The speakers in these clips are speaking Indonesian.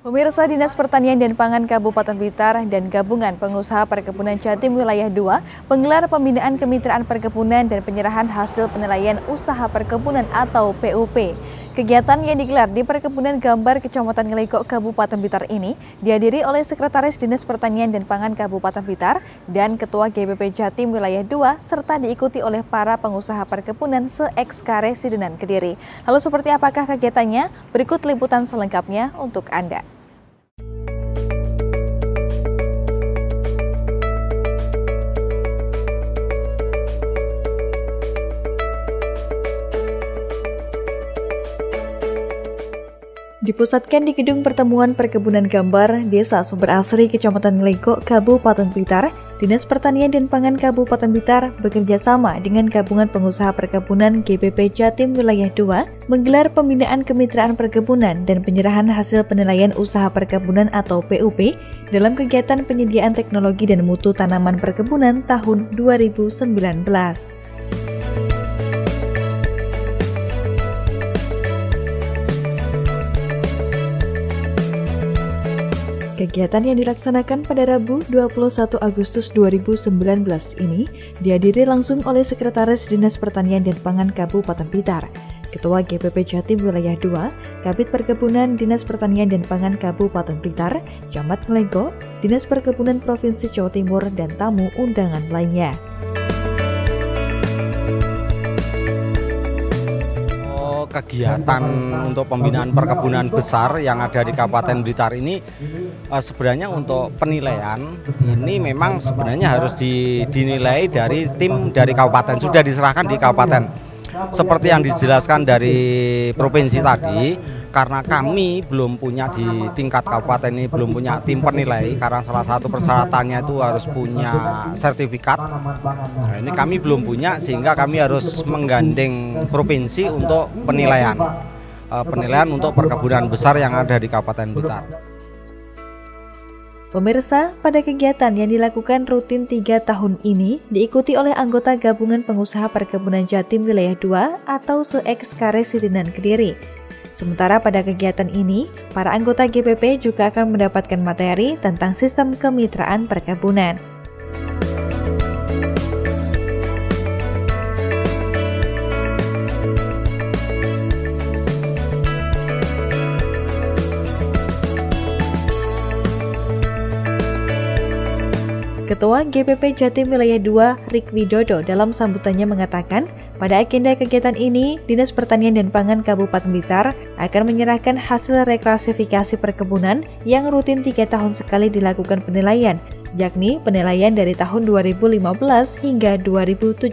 Pemirsa, Dinas Pertanian dan Pangan Kabupaten Blitar dan Gabungan Pengusaha Perkebunan Jatim Wilayah 2 menggelar pembinaan kemitraan perkebunan dan penyerahan hasil penilaian usaha perkebunan atau PUP. Kegiatan yang digelar di Perkebunan Gambar Kecamatan Ngelegok Kabupaten Blitar ini dihadiri oleh Sekretaris Dinas Pertanian dan Pangan Kabupaten Blitar dan Ketua GBP Jatim Wilayah 2 serta diikuti oleh para pengusaha perkebunan se-Ekskare Sidenan Kediri. Lalu seperti apakah kegiatannya? Berikut liputan selengkapnya untuk Anda. Dipusatkan di Gedung Pertemuan Perkebunan Gambar, Desa Sumber Asri, Kecamatan Ngelegok, Kabupaten Blitar, Dinas Pertanian dan Pangan Kabupaten Blitar bekerjasama dengan Gabungan Pengusaha Perkebunan GBP Jatim Wilayah 2 menggelar pembinaan kemitraan perkebunan dan penyerahan hasil penilaian usaha perkebunan atau PUP dalam kegiatan penyediaan teknologi dan mutu tanaman perkebunan tahun 2019. Kegiatan yang dilaksanakan pada Rabu 21 Agustus 2019 ini dihadiri langsung oleh Sekretaris Dinas Pertanian dan Pangan Kabupaten Blitar, Ketua GBP Jatim Wilayah 2, Kabid Perkebunan Dinas Pertanian dan Pangan Kabupaten Blitar, Camat Ngelegok, Dinas Perkebunan Provinsi Jawa Timur, dan tamu undangan lainnya. Kegiatan untuk pembinaan perkebunan besar yang ada di Kabupaten Blitar ini sebenarnya untuk penilaian ini memang sebenarnya harus dinilai dari tim dari kabupaten, sudah diserahkan di kabupaten. Seperti yang dijelaskan dari provinsi tadi, karena kami belum punya di tingkat kabupaten ini belum punya tim penilai, karena salah satu persyaratannya itu harus punya sertifikat. Nah, ini kami belum punya sehingga kami harus menggandeng provinsi untuk penilaian untuk perkebunan besar yang ada di Kabupaten Blitar. Pemirsa, pada kegiatan yang dilakukan rutin 3 tahun ini diikuti oleh anggota Gabungan Pengusaha Perkebunan Jatim Wilayah 2 atau se-Ekskare Sidenan Kediri. Sementara pada kegiatan ini, para anggota GPP juga akan mendapatkan materi tentang sistem kemitraan perkebunan. Ketua GPP Jatim Wilayah 2, Rik Widodo, dalam sambutannya mengatakan, pada agenda kegiatan ini, Dinas Pertanian dan Pangan Kabupaten Blitar akan menyerahkan hasil reklasifikasi perkebunan yang rutin 3 tahun sekali dilakukan penilaian, yakni penilaian dari tahun 2015 hingga 2017.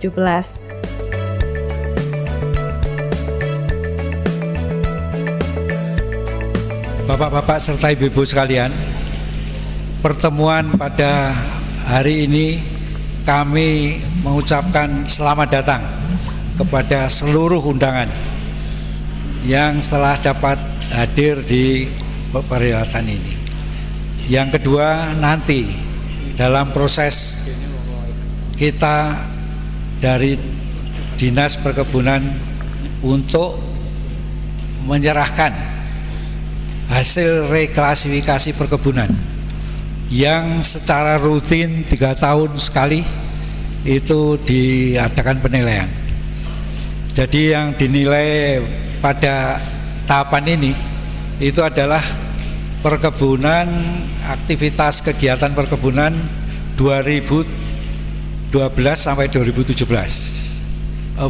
Bapak-bapak serta ibu-ibu sekalian, pertemuan pada hari ini kami mengucapkan selamat datang kepada seluruh undangan yang telah dapat hadir di perhelatan ini. Yang kedua, nanti dalam proses kita dari Dinas Perkebunan untuk menyerahkan hasil reklasifikasi perkebunan yang secara rutin 3 tahun sekali itu diadakan penilaian. Jadi yang dinilai pada tahapan ini itu adalah perkebunan, aktivitas kegiatan perkebunan 2012 sampai 2017. 2015,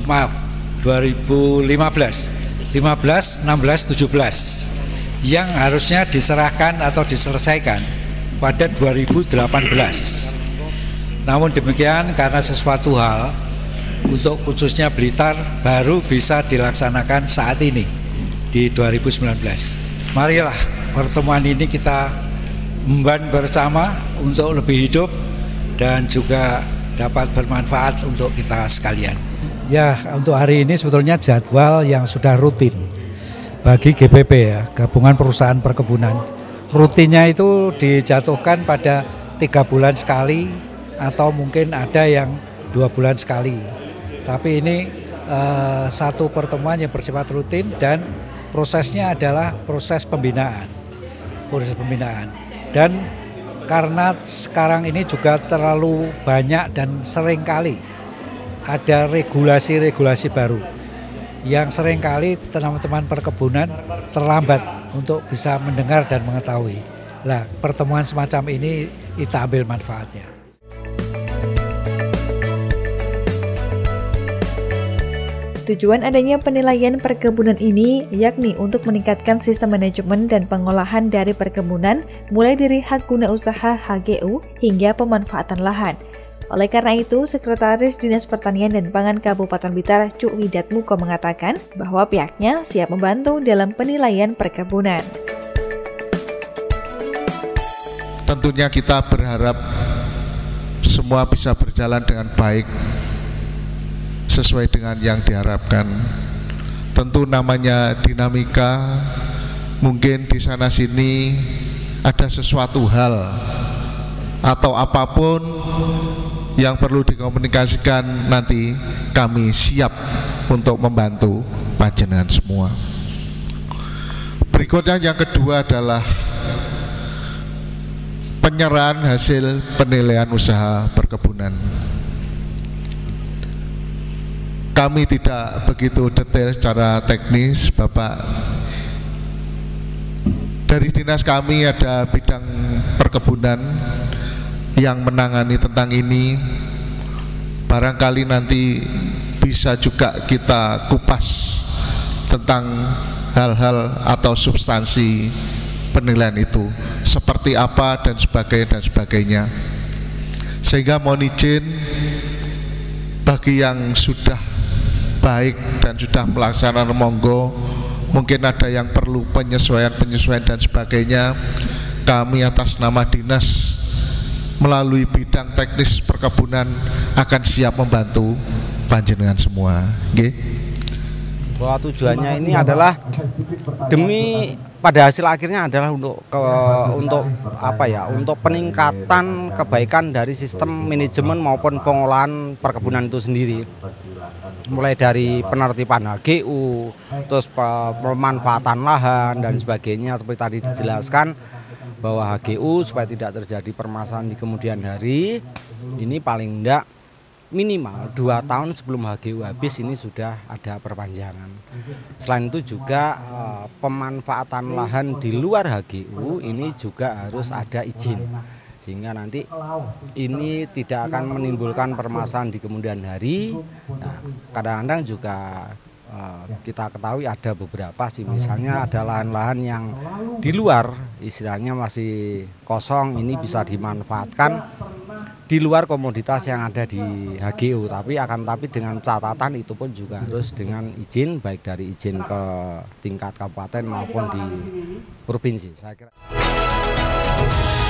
15, 16, 17 yang harusnya diserahkan atau diselesaikan pada 2018. Namun demikian, karena sesuatu hal untuk khususnya Blitar baru bisa dilaksanakan saat ini di 2019. Marilah pertemuan ini kita memban bersama untuk lebih hidup dan juga dapat bermanfaat untuk kita sekalian. Ya, untuk hari ini sebetulnya jadwal yang sudah rutin bagi GPP ya, Gabungan Perusahaan Perkebunan. Rutinnya itu dijatuhkan pada 3 bulan sekali atau mungkin ada yang 2 bulan sekali. Tapi ini satu pertemuan yang bersifat rutin dan prosesnya adalah proses pembinaan. proses pembinaan. Dan karena sekarang ini juga terlalu banyak dan seringkali ada regulasi-regulasi baru yang seringkali teman-teman perkebunan terlambat untuk bisa mendengar dan mengetahui. Nah, pertemuan semacam ini kita ambil manfaatnya. Tujuan adanya penilaian perkebunan ini yakni untuk meningkatkan sistem manajemen dan pengolahan dari perkebunan mulai dari hak guna usaha HGU hingga pemanfaatan lahan. Oleh karena itu, Sekretaris Dinas Pertanian dan Pangan Kabupaten Blitar, Cuk Widatmuko mengatakan bahwa pihaknya siap membantu dalam penilaian perkebunan. Tentunya kita berharap semua bisa berjalan dengan baik sesuai dengan yang diharapkan. Tentu namanya dinamika, mungkin di sana sini ada sesuatu hal atau apapun yang perlu dikomunikasikan, nanti kami siap untuk membantu panjenengan semua. Berikutnya yang kedua adalah penyerahan hasil penilaian usaha perkebunan. Kami tidak begitu detail secara teknis, Bapak. Dari dinas kami ada bidang perkebunan yang menangani tentang ini. Barangkali nanti bisa juga kita kupas tentang hal-hal atau substansi penilaian itu, seperti apa dan sebagainya. Sehingga mohon izin bagi yang sudah baik dan sudah melaksanakan, monggo, mungkin ada yang perlu penyesuaian dan sebagainya, kami atas nama dinas melalui bidang teknis perkebunan akan siap membantu panjenengan semua. Nggih. Bahwa tujuannya ini adalah demi pada hasil akhirnya adalah untuk peningkatan kebaikan dari sistem manajemen maupun pengolahan perkebunan itu sendiri. Mulai dari penertiban HGU, terus pemanfaatan lahan dan sebagainya, seperti tadi dijelaskan bahwa HGU supaya tidak terjadi permasalahan di kemudian hari, ini paling tidak minimal 2 tahun sebelum HGU habis ini sudah ada perpanjangan. Selain itu juga pemanfaatan lahan di luar HGU ini juga harus ada izin, sehingga nanti ini tidak akan menimbulkan permasalahan di kemudian hari. Nah, kadang-kadang juga kita ketahui ada beberapa sih, misalnya ada lahan-lahan yang di luar istilahnya masih kosong, ini bisa dimanfaatkan di luar komoditas yang ada di HGU, tapi dengan catatan itu pun juga harus dengan izin, baik dari izin ke tingkat kabupaten maupun di provinsi. Saya kira